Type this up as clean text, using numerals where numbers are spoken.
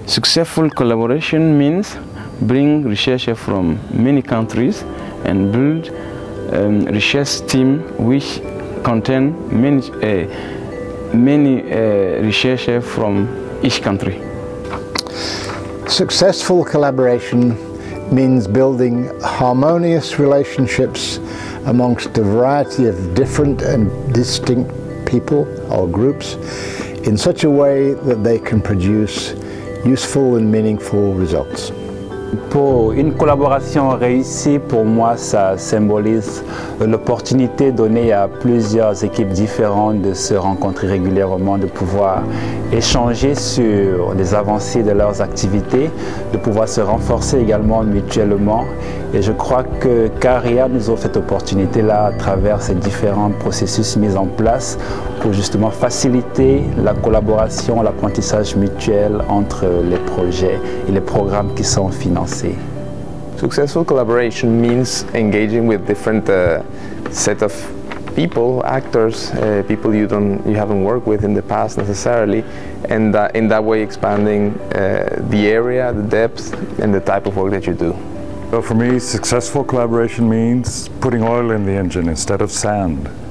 Successful collaboration means bring researchers from many countries and build research team which contain many researchers from each country. Successful collaboration means building harmonious relationships amongst a variety of different and distinct people or groups in such a way that they can produce useful and meaningful results. Pour une collaboration réussie, pour moi, ça symbolise l'opportunité donnée à plusieurs équipes différentes de se rencontrer régulièrement, de pouvoir échanger sur les avancées de leurs activités, de pouvoir se renforcer également mutuellement. Et je crois que CARIAD nous offre cette opportunité-là à travers ces différents processus mis en place pour justement faciliter la collaboration, l'apprentissage mutuel entre les projets et les programmes qui sont financés. Successful collaboration means engaging with different set of people, actors, people you haven't worked with in the past necessarily, and in that way expanding the area, the depth, and the type of work that you do. So for me, successful collaboration means putting oil in the engine instead of sand.